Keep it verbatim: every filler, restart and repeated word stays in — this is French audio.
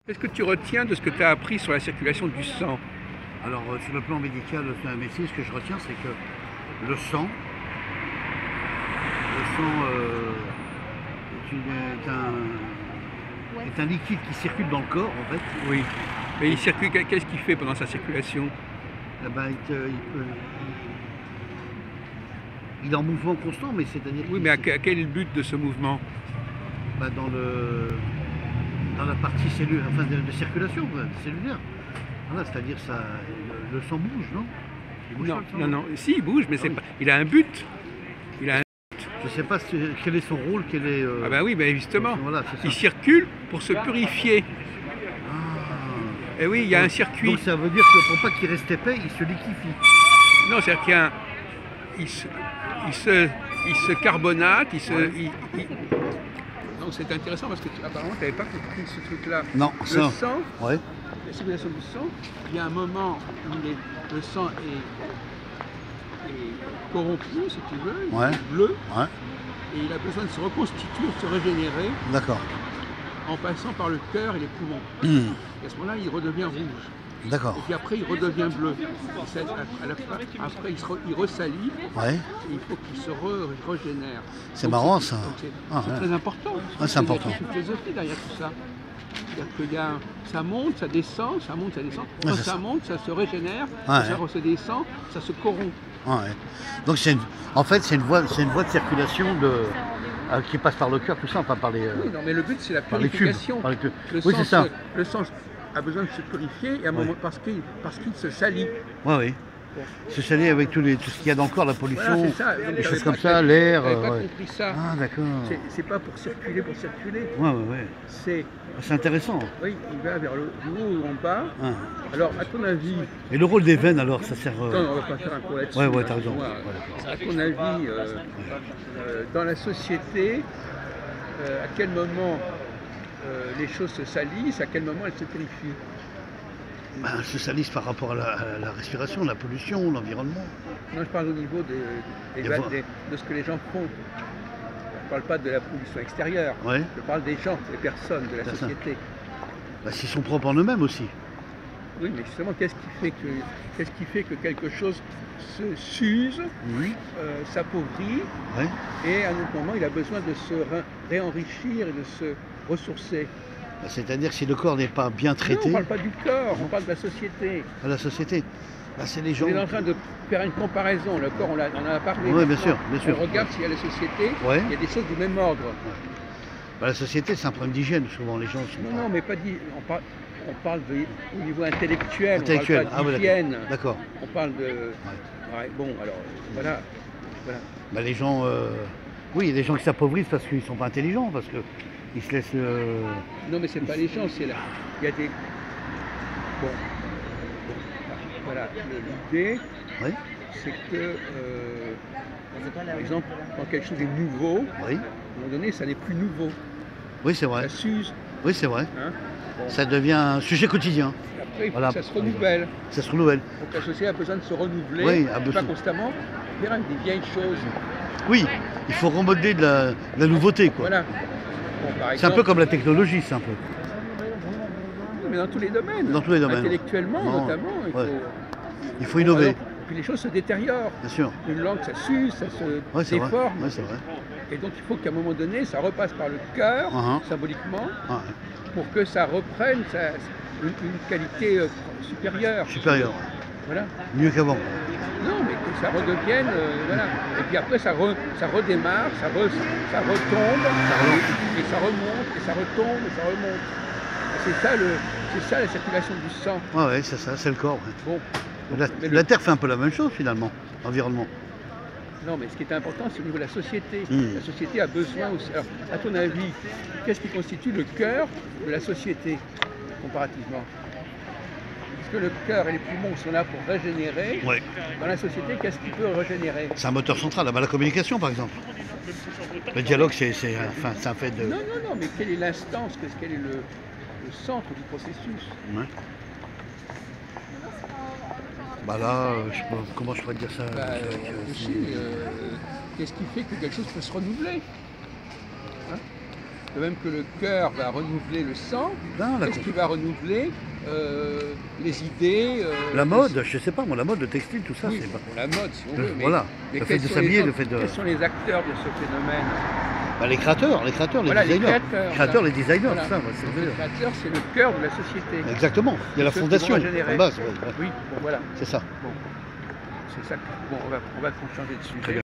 Qu'est-ce que tu retiens de ce que tu as appris sur la circulation du sang? Alors, euh, sur le plan médical, sur la médecine, ce que je retiens, c'est que le sang, le sang euh, est, une- est un, est un liquide qui circule dans le corps, en fait. Oui. Mais il circule, qu'est-ce qu'il fait pendant sa circulation? Eh ben, il, te- il peut- il est en mouvement constant, mais c'est-à-dire Oui, qu'il- mais à, que- à quel est le but de ce mouvement? bah, dans, le, dans la partie cellule, enfin, de, de circulation quoi, cellulaire. Voilà, c'est-à-dire ça, le, le sang bouge, non? Il bouge Non, pas, le sang, non, non. Si, il bouge, mais Ah c'est oui. pas. Il a un but. Il a un... Je ne sais pas si- quel est son rôle, quel est... euh, Ah ben oui, ben justement. Voilà, c'est ça. Il circule pour se purifier. Ah. Et oui, il y a un Donc- circuit. Donc ça veut dire que pour pas qu'il reste épais, il se liquéfie. Non, c'est-à-dire qu'il y a un... il, se... il se il se carbonate, il se. il- il- Non, c'est intéressant parce que tu... apparemment tu n'avais pas compris ce truc-là. Non, Le ça. sang, Ouais. la circulation du sang, il y a un moment où il est- le sang est, est corrompu, si tu veux, il Ouais. est bleu, Ouais. et il a besoin de se reconstituer, de se régénérer D'accord. en passant par le cœur et les poumons. Hmm. Et à ce moment-là, il redevient rouge. D'accord. Et puis après, il redevient bleu. Et ça- à la fin- après, il, se re- il ressalit, Ouais. et il faut qu'il se re- régénère. C'est Donc, marrant, ça. donc C'est Ah, c'est ouais. très important. Ah, c'est important. Il y a toute une philosophie derrière tout ça. C'est-à-dire qu'il y a, ça monte, ça descend, ça monte, ça descend. Quand Ouais, c'est ça, ça. monte, ça se régénère, Ouais, quand ça ouais. se descend, ça se corrompt. Ouais. Donc c'est une... en fait c'est une voie, c'est une voie de circulation de... euh, qui passe par le cœur, tout ça, enfin par les, euh, Oui, non, mais le but, c'est la par les tubes. purification. Par les tubes. Le Oui, sang c'est ça. se- le sang a besoin de se purifier et à un Ouais. moment, parce qu'il parce qu'il se salit. Ouais, oui. Se salir avec tous les... tout ce qu'il y a dans le corps, la Voilà, pollution, c'est ça. Donc, des t'avais choses pas- comme ça, t'avais- l'air. t'avais euh, pas ouais. compris ça. Ah d'accord. C'est- C'est pas pour circuler, pour circuler. Ouais, ouais, ouais. C'est, C'est intéressant. oui, il va vers le du haut ou en bas. Ah. Alors, à ton avis, Et le rôle des veines alors, ça sert... euh, non, on va pas faire un cours là-dessus. Ouais, ouais, hein, t'as raison. moi. Ouais, d'accord. À ton avis, euh, euh, dans la société, euh, à quel moment euh, les choses se salissent, à quel moment elles se purifient? Ben, elles se salissent par rapport à la, à la respiration, la pollution, l'environnement. Non, je parle au niveau des- des Des va- voies. des- de ce que les gens font. Je ne parle pas de la pollution extérieure. Ouais. Je parle des gens, des personnes, de la Personnes. société. Ben, s'ils sont propres en eux-mêmes aussi. Oui, mais justement, qu'est-ce qui fait que, qu'est-ce qui fait que quelque chose se s'use, Oui. euh, s'appauvrit, Ouais. et à un autre moment, il a besoin de se ré- réenrichir et de se ressourcer. Ben, c'est-à-dire que si le corps n'est pas bien Non, traité, on ne parle pas du corps, on parle de la société. à la société, ben, c'est les gens... On est en train de faire une comparaison. Le corps, on, l'a- on en a parlé. Oui, bien maintenant. sûr, bien sûr. On regarde s'il y a la société, Ouais. il y a des choses du même ordre. Ben, la société, c'est un problème d'hygiène, souvent, les gens sont Non, pas- non, mais pas dit. On parle, on parle de, au niveau intellectuel, Intellectuel. on parle Ah, pas ouais, d'hygiène. d'accord. D'accord. On parle de. Ouais, bon, alors, voilà. voilà. Ben, les gens... euh, Oui, il y a des gens qui s'appauvrissent parce qu'ils ne sont pas intelligents, parce qu'ils se laissent... euh, Non, mais c'est pas les gens, c'est là. Il y a des. Bon. Voilà. Le- L'idée, Oui, c'est que, euh, par exemple, quand quelque chose est nouveau, oui, à un moment donné, ça n'est plus nouveau. oui, c'est vrai. Ça s'use. Oui, c'est vrai. Hein. Bon. Ça devient un sujet quotidien. Et après, il faut Voilà. que ça se renouvelle. Ça se renouvelle. Donc la société a besoin de se renouveler, Oui, a pas besoin. constamment, faire avec des vieilles choses. Oui, il faut remodeler de la, de la nouveauté, quoi. Voilà. Bon, par C'est un exemple, peu comme la technologie, c'est un peu. mais dans tous les domaines. Dans tous les domaines. Intellectuellement, Non, notamment. Il faut, ouais. Il faut Bon, innover, alors, puis les choses se détériorent. bien sûr. Une langue, ça s'use, ça se Oui, c'est vrai. déforme. Ouais, c'est vrai. Et donc il faut qu'à un moment donné, ça repasse par le cœur, Uh-huh. symboliquement, Ah, pour que ça reprenne sa- une, une qualité euh, supérieure. supérieur. Voilà. Mieux qu'avant. Non, mais que ça redevienne, euh, voilà. Et puis après, ça, re- ça redémarre, ça, re- ça retombe, et, et ça remonte, et ça retombe, et ça remonte. Et C'est ça, le, c'est ça la circulation du sang. Ouais, ouais, c'est ça, c'est le corps. ouais. Bon, La, mais le- la Terre fait un peu la même chose, finalement, l'environnement. non, mais ce qui est important, c'est au niveau de la société. Mm. La société a besoin aussi. Alors, à ton avis, qu'est-ce qui constitue le cœur de la société, comparativement? Parce que le cœur et les poumons sont là pour régénérer. Ouais. Dans la société, qu'est-ce qui peut régénérer? C'est un moteur central, là-bas, la communication, par exemple. Le dialogue, c'est c'est un, enfin, c'est un fait de... Non, non, non, mais quelle est l'instance, qu'est-ce- quel est le, le centre du processus? Ouais. Bah là, euh, je sais pas, comment je pourrais te dire ça Bah, avec, euh, euh, réfléchis, si- euh, qu'est-ce qui fait que quelque chose peut se renouveler? Hein? de même que le cœur va renouveler le sang, Non, la, qu'est-ce qui va renouveler euh, les idées euh, la les- mode, je sais pas, moi, la mode, le textile, tout ça, Oui, c'est pas. pour la mode, si on veut. Mais, Voilà, mais le fait quels de sont s'habiller, les le autres- fait de. Quels sont les acteurs de ce phénomène? Bah, les créateurs, les créateurs, les Voilà, les designers. créateurs, créateurs, ça. les designers, Voilà. tout ça, ouais, c'est Donc, vrai. le créateur, c'est le cœur de la société. Exactement, il y a la Ceux qui fondation, vont régénérer. en base, ouais, ouais, Oui, bon voilà. c'est ça. Bon, c'est ça. que- Bon, on va, on va changer de sujet. Très bien.